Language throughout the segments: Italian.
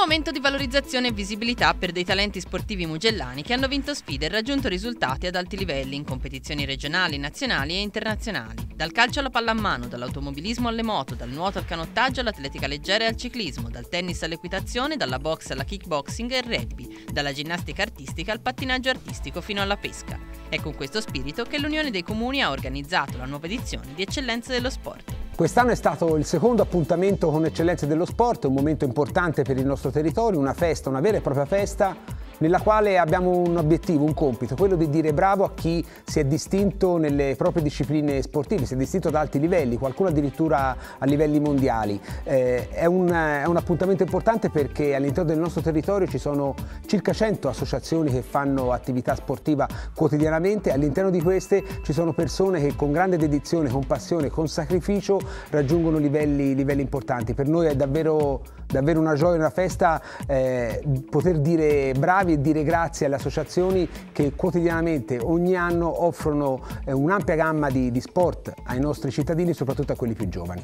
momento di valorizzazione e visibilità per dei talenti sportivi mugellani che hanno vinto sfide e raggiunto risultati ad alti livelli in competizioni regionali, nazionali e internazionali. Dal calcio alla pallamano, dall'automobilismo alle moto, dal nuoto al canottaggio all'atletica leggera e al ciclismo, dal tennis all'equitazione, dalla box alla kickboxing e al rugby, dalla ginnastica artistica al pattinaggio artistico fino alla pesca. È con questo spirito che l'Unione dei Comuni ha organizzato la nuova edizione di Eccellenze dello Sport. Quest'anno è stato il secondo appuntamento con Eccellenze dello Sport, un momento importante per il nostro territorio, una festa, una vera e propria festa nella quale abbiamo un obiettivo, un compito, quello di dire bravo a chi si è distinto nelle proprie discipline sportive, si è distinto ad alti livelli, qualcuno addirittura a livelli mondiali. È un appuntamento importante perché all'interno del nostro territorio ci sono circa 100 associazioni che fanno attività sportiva quotidianamente, all'interno di queste ci sono persone che con grande dedizione, con passione, con sacrificio raggiungono livelli importanti. Per noi è davvero una gioia, una festa poter dire bravi e dire grazie alle associazioni che quotidianamente, ogni anno, offrono un'ampia gamma di sport ai nostri cittadini, soprattutto a quelli più giovani.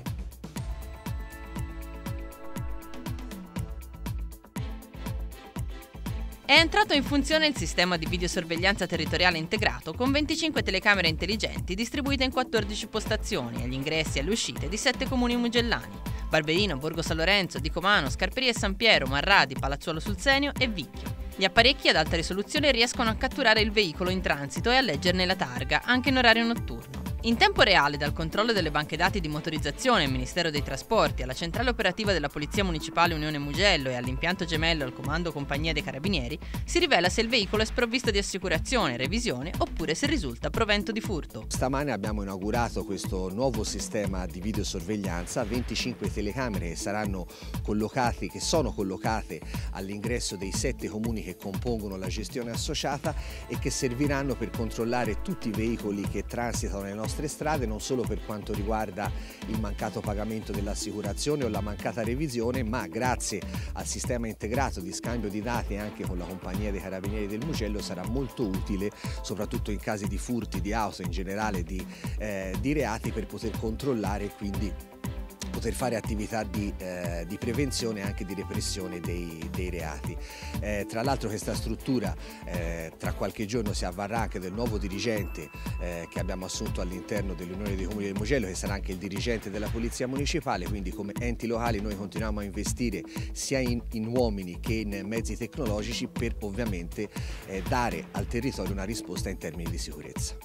È entrato in funzione il sistema di videosorveglianza territoriale integrato con 25 telecamere intelligenti distribuite in 14 postazioni agli ingressi e alle uscite di 7 comuni mugellani: Barberino, Borgo San Lorenzo, Dicomano, Scarperie San Piero, Marradi, Palazzuolo sul Senio e Vicchio. Gli apparecchi ad alta risoluzione riescono a catturare il veicolo in transito e a leggerne la targa, anche in orario notturno. In tempo reale, dal controllo delle banche dati di motorizzazione al Ministero dei Trasporti, alla centrale operativa della Polizia Municipale Unione Mugello e all'impianto gemello al Comando Compagnia dei Carabinieri, si rivela se il veicolo è sprovvisto di assicurazione, revisione oppure se risulta provento di furto. Stamane abbiamo inaugurato questo nuovo sistema di videosorveglianza, 25 telecamere che sono collocate all'ingresso dei 7 comuni che compongono la gestione associata e che serviranno per controllare tutti i veicoli che transitano nelle nostre strade, non solo per quanto riguarda il mancato pagamento dell'assicurazione o la mancata revisione, ma grazie al sistema integrato di scambio di dati anche con la compagnia dei Carabinieri del Mugello sarà molto utile, soprattutto in casi di furti di auto, in generale di reati, per poter controllare e quindi poter fare attività di prevenzione e anche di repressione dei reati. Tra l'altro questa struttura tra qualche giorno si avvarrà anche del nuovo dirigente che abbiamo assunto all'interno dell'Unione dei Comuni del Mugello, che sarà anche il dirigente della Polizia Municipale, quindi come enti locali noi continuiamo a investire sia in uomini che in mezzi tecnologici per ovviamente dare al territorio una risposta in termini di sicurezza.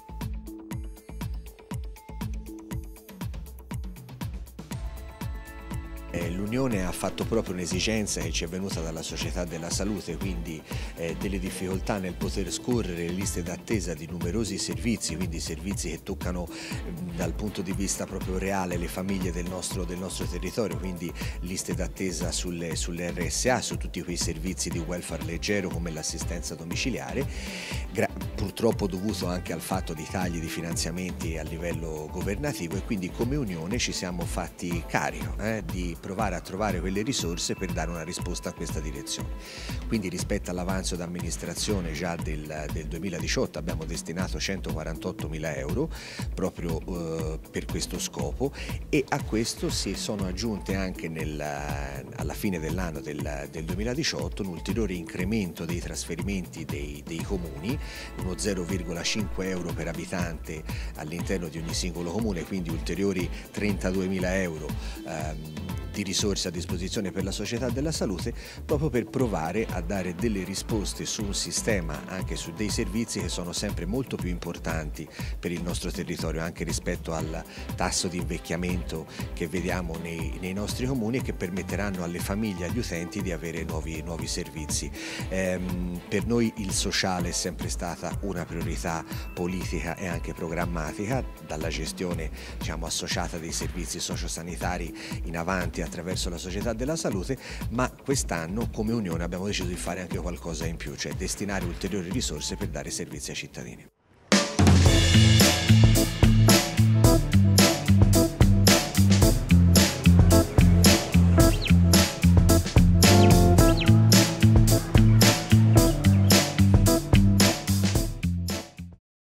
L'Unione ha fatto proprio un'esigenza che ci è venuta dalla società della salute, quindi delle difficoltà nel poter scorrere le liste d'attesa di numerosi servizi, quindi servizi che toccano dal punto di vista proprio reale le famiglie del nostro territorio, quindi liste d'attesa sulle RSA, su tutti quei servizi di welfare leggero come l'assistenza domiciliare, purtroppo dovuto anche al fatto di tagli di finanziamenti a livello governativo, e quindi come Unione ci siamo fatti carico di provare a trovare quelle risorse per dare una risposta a questa direzione. Quindi rispetto all'avanzo d'amministrazione già del 2018 abbiamo destinato 148.000 euro proprio per questo scopo, e a questo si sono aggiunte anche alla fine dell'anno del 2018 un ulteriore incremento dei trasferimenti dei comuni, uno 0,5 euro per abitante all'interno di ogni singolo comune, quindi ulteriori 32.000 euro di risorse a disposizione per la società della salute, proprio per provare a dare delle risposte su un sistema, anche su dei servizi che sono sempre molto più importanti per il nostro territorio, anche rispetto al tasso di invecchiamento che vediamo nei nostri comuni, e che permetteranno alle famiglie e agli utenti di avere nuovi servizi. Per noi il sociale è sempre stata una priorità politica e anche programmatica, dalla gestione associata dei servizi sociosanitari in avanti attraverso la società della salute, ma quest'anno come Unione abbiamo deciso di fare anche qualcosa in più, cioè destinare ulteriori risorse per dare servizi ai cittadini.